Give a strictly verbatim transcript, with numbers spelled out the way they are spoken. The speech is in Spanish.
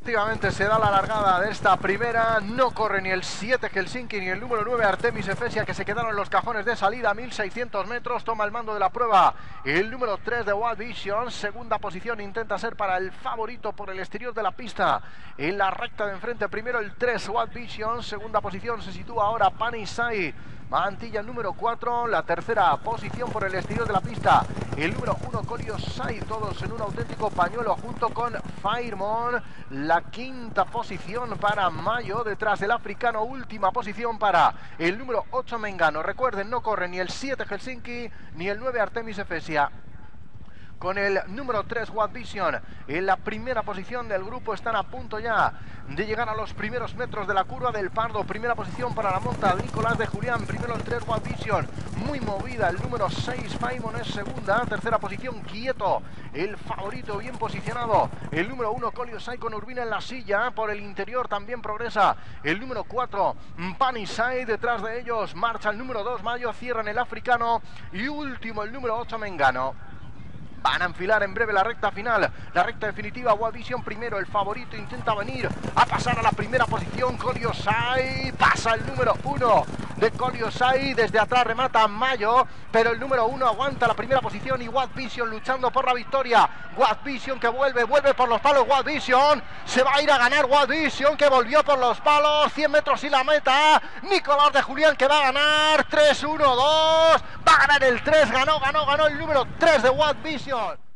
Efectivamente se da la largada de esta primera, no corre ni el siete Helsinki ni el número nueve Artemis Efesia, que se quedaron en los cajones de salida a mil seiscientos metros, toma el mando de la prueba el número tres de Wild Vision, segunda posición intenta ser para el favorito por el exterior de la pista, en la recta de enfrente primero el tres Wild Vision, segunda posición se sitúa ahora Panisai, Mantilla el número cuatro, la tercera posición por el exterior de la pista, el número uno Coliosai, todos en un auténtico pañuelo junto con Fairmont, la quinta posición para Mayo, detrás del africano, última posición para el número ocho Mengano, recuerden no corre ni el siete Helsinki ni el nueve Artemis Efesia. Con el número tres Wild Vision en la primera posición del grupo, están a punto ya de llegar a los primeros metros de la curva del Pardo, primera posición para la monta Nicolás de Julián, primero el tres Wild Vision, muy movida el número seis Faimon es segunda, tercera posición quieto, el favorito bien posicionado, el número uno Coliosai con Urbina en la silla, por el interior también progresa el número cuatro Panisai, detrás de ellos marcha el número dos Mayo, cierran el africano y último el número ocho Mengano. Van a enfilar en breve la recta final, la recta definitiva. Wild Vision primero, el favorito intenta venir a pasar a la primera posición. Coliosai, pasa el número uno de Coliosai, desde atrás remata Mayo, pero el número uno aguanta la primera posición y Wild Vision luchando por la victoria. Wild Vision que vuelve, vuelve por los palos. Wild Vision se va a ir a ganar. Wild Vision que volvió por los palos, cien metros y la meta. Nicolás de Julián que va a ganar tres uno dos, va a ganar el tres, ganó, ganó, ganó el número tres de Wild Vision.